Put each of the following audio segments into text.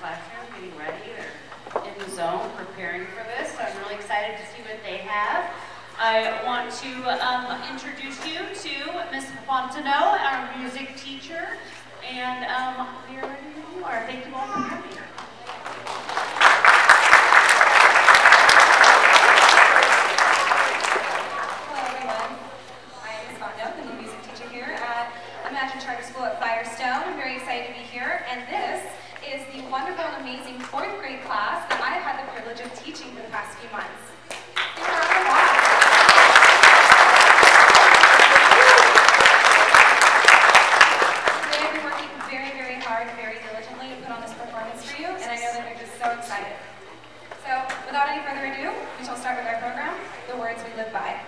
classroom getting ready. They're in the zone preparing for this, so I'm really excited to see what they have. I want to introduce you to Ms. Fontenot, our music teacher, and we are ready when you are. Thank you all for coming. Charter School at Firestone. I'm very excited to be here, and this is the wonderful and amazing 4th grade class that I have had the privilege of teaching for the past few months. Today I've been working very, very hard and very diligently to put on this performance for you, and I know that they're just so excited. So, without any further ado, we shall start with our program, The Words We Live By.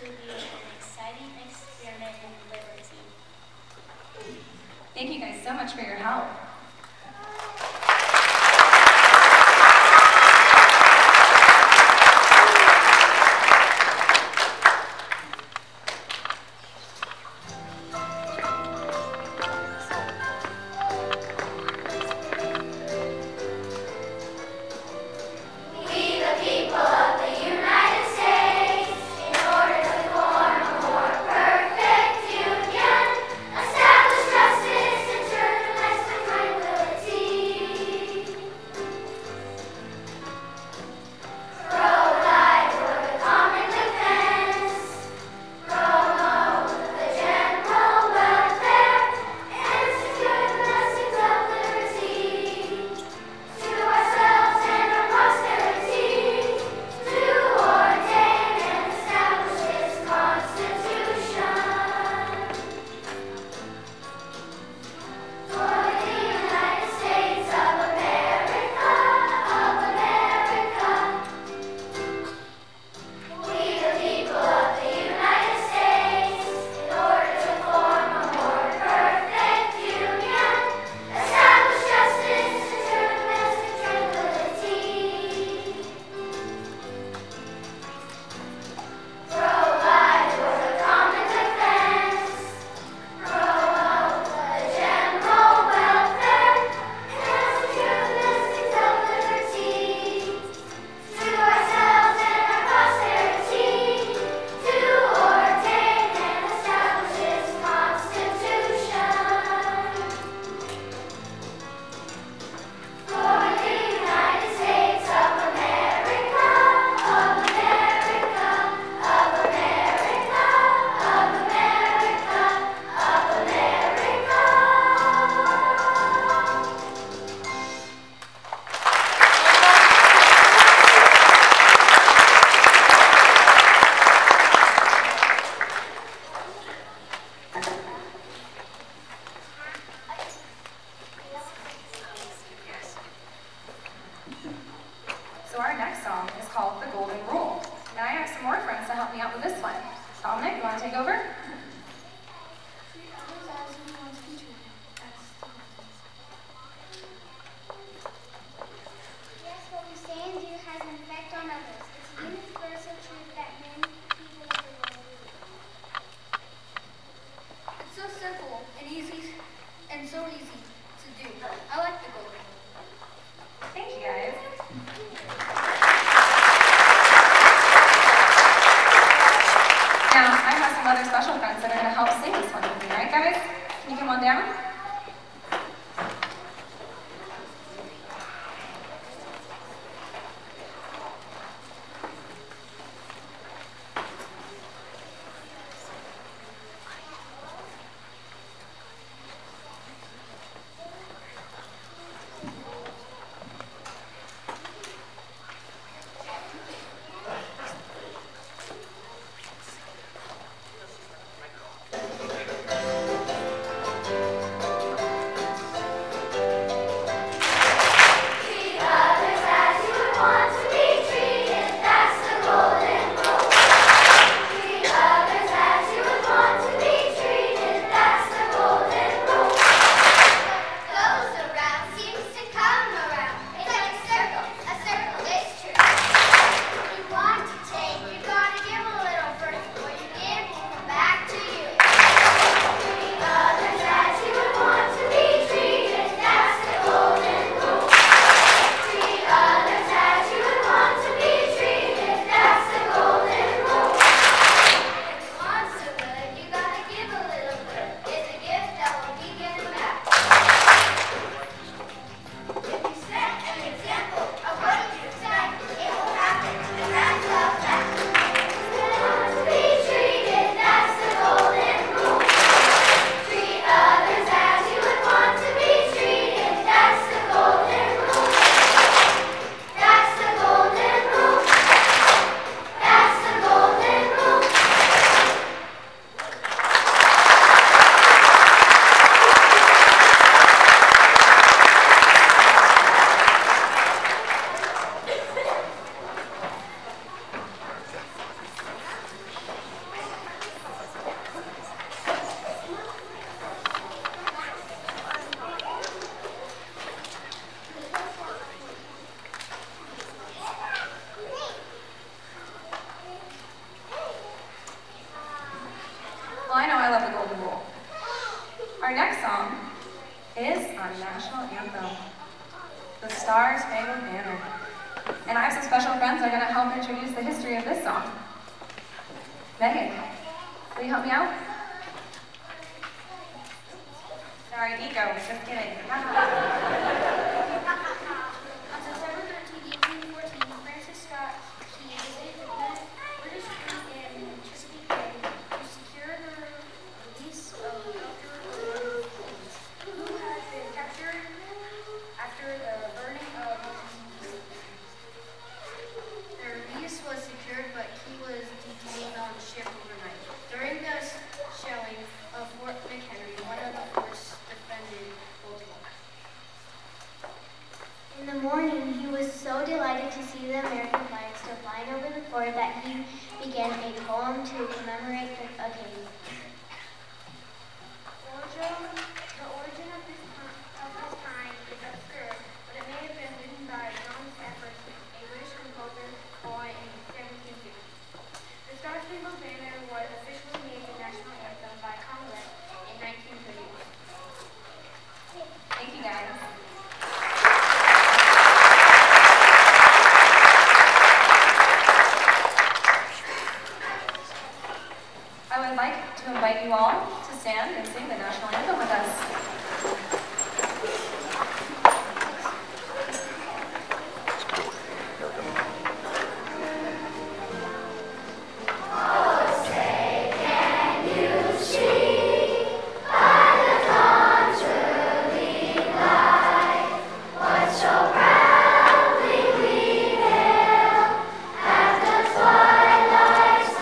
will be an exciting experiment in liberty. Thank you guys so much for your help. So our next song is called The Golden Rule. And I have some more friends to help me out with this one. Dominic, you want to take over? Yes, what we say and do has an effect on others. It's a universal truth that many people of the world believe. It's so simple and easy, and so easy to do. I like the golden rule. Thank you, guys. Now, I have some other special friends that are going to help sing this one with me, right, guys? Can you come on down? golden rule. Our next song is our national anthem, The Star-Spangled Banner. And I have some special friends that are going to help introduce the history of this song. Megan, will you help me out? Sorry, Nico, just kidding. On September 13, 1814, Francis Scott Key visited the British fleet in Chesapeake Bay to secure the release of Dr. Keyes, who had been captured after the burning of the release was secured, but Key was detained on the ship overnight. During the shelling of Fort McHenry, one of the forts defended Baltimore. In the morning, he was so delighted to see the American flag still flying over the fort that he began a poem to commemorate the occasion. The origin of this time is obscure, but it may have been written by John's efforts, a British composer, boy in 1750. The Star-Spangled Banner was officially made the national anthem by Congress in 1931. Thank you, guys. I would like to invite you all to stand and sing the national anthem with us.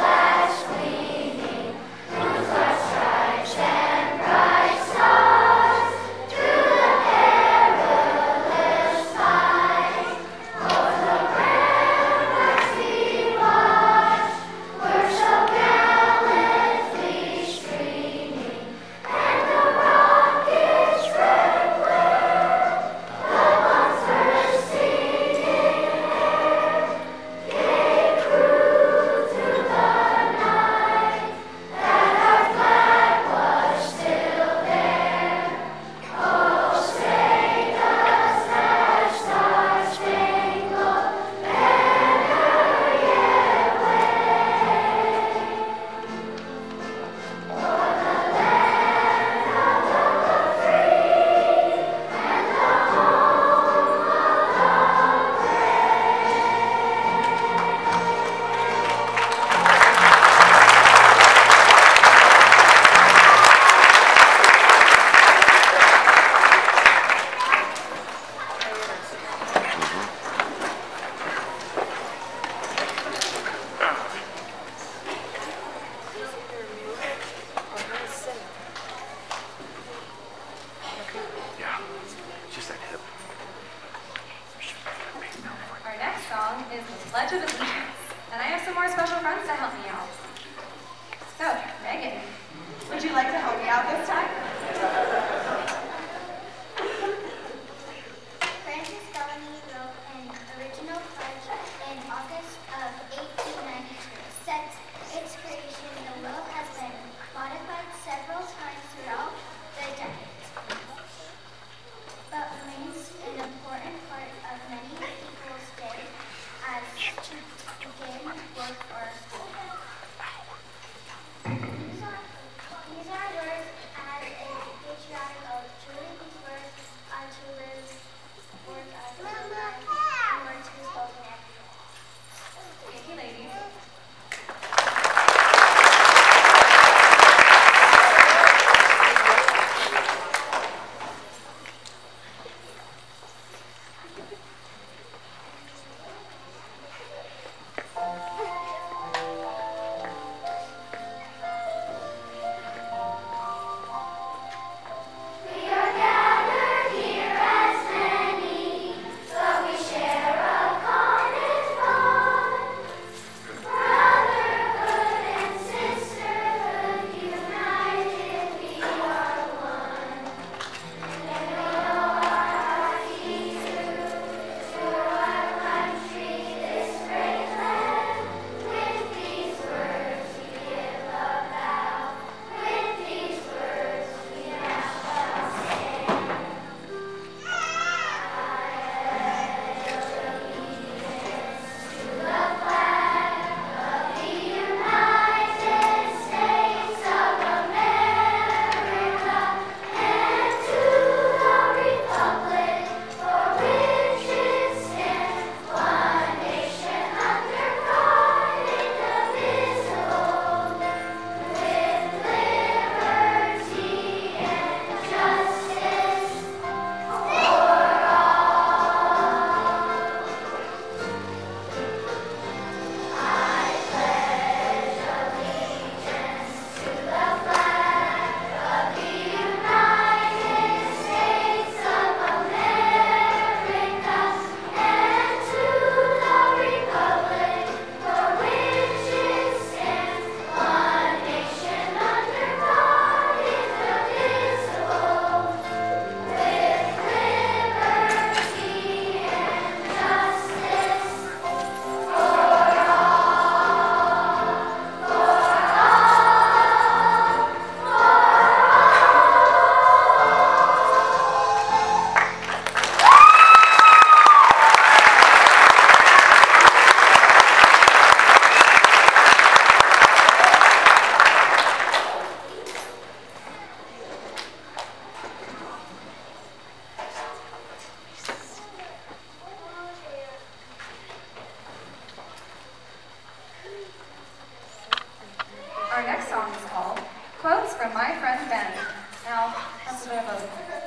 Stars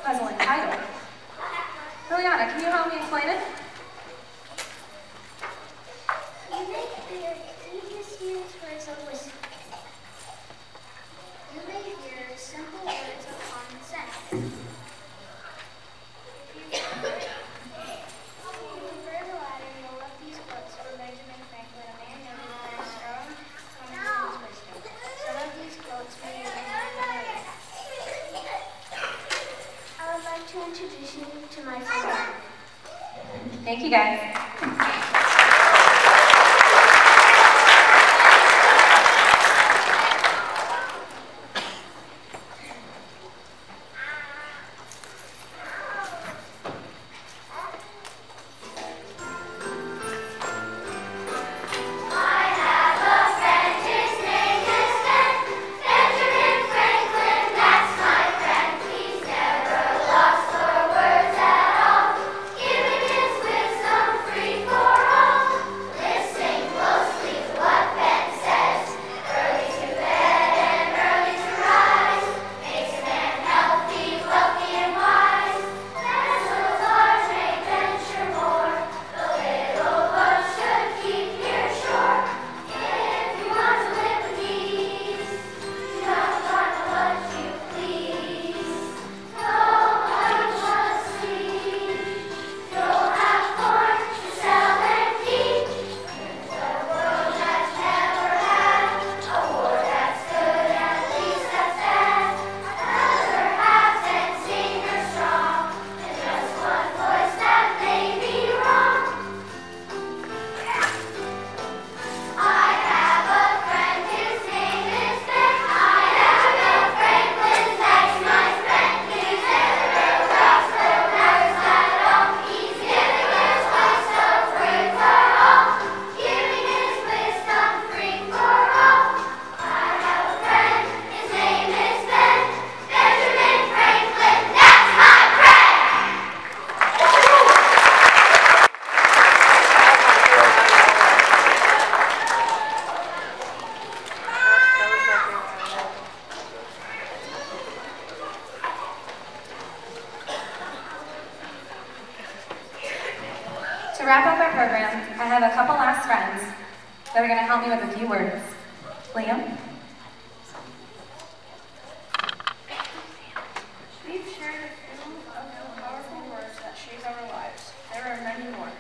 puzzling title. Liliana, can you help me explain it? You make the easiest use words of wisdom. You may hear simple words of common sense. If you prefer the latter, you'll love these quotes from Benjamin Franklin, a man known for his strong common sense wisdom. Some of these quotes may be familiar. I would like to introduce you to my friend. Thank you, guys. To wrap up our program, I have a couple last friends that are going to help me with a few words. Liam? We've shared a few of the powerful words that shape our lives. There are many more.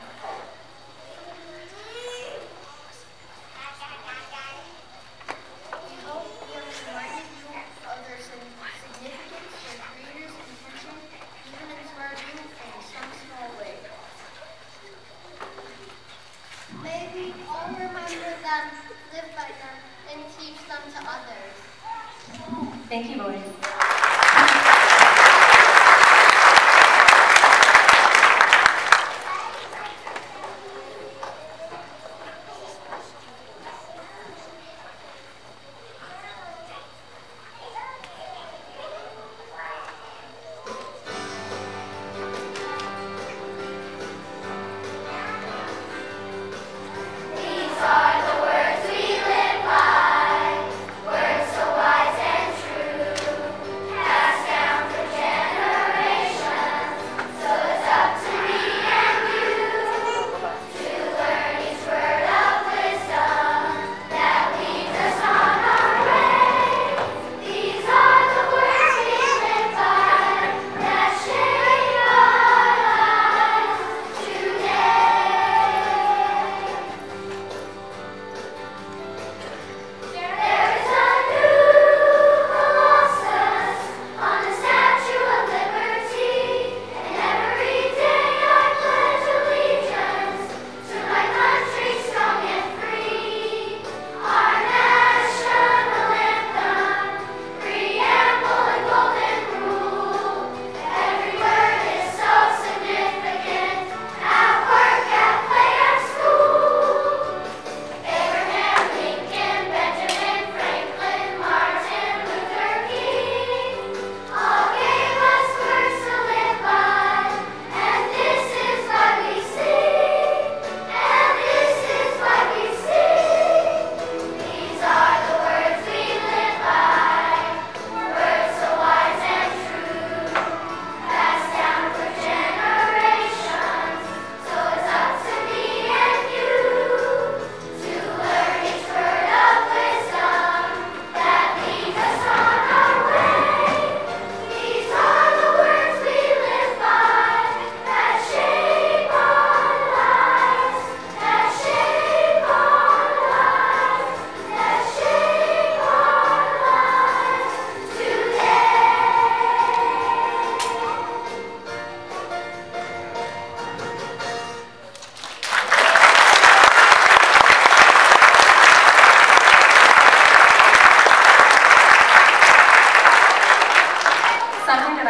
We hope we have reminded you of their significance, their creator's intention, even inspired you in some small way. May we all remember them, live by them, and teach them to others. Thank you, boys. Are the words we live by, words so wise and true.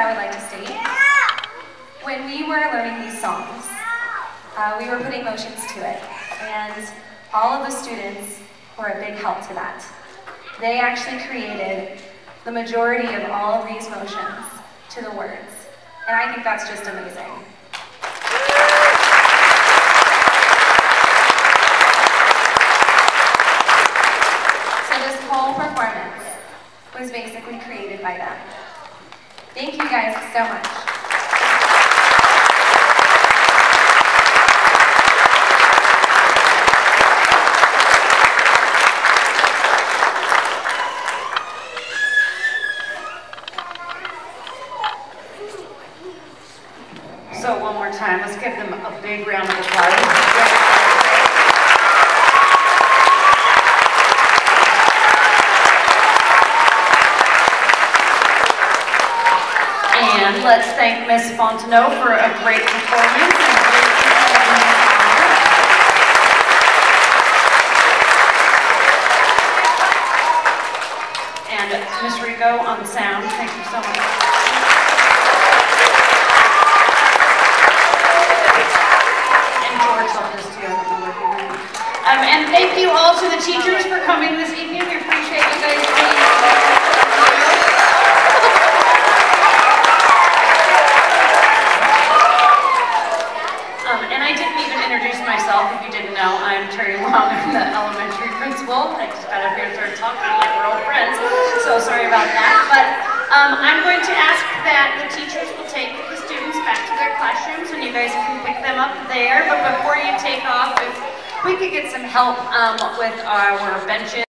I'd like to state. When we were learning these songs, we were putting motions to it, and all of the students were a big help to that. They actually created the majority of all of these motions to the words, and I think that's just amazing. So this whole performance was basically created by them. Thank you guys so much. So one more time, let's give them a big round of applause. And let's thank Miss Fontenot for a great performance and great and Miss Rico on sound. Thank you so much. And thank you all to the teachers for coming this evening. We appreciate you guys being here. And I didn't even introduce myself, if you didn't know. I'm Terry Long, I'm the elementary principal. I just got up here and started talking like we're old friends, so sorry about that. But I'm going to ask that the teachers will take the students back to their classrooms, and you guys can pick them up there. But before you take off, if we could get some help with our benches.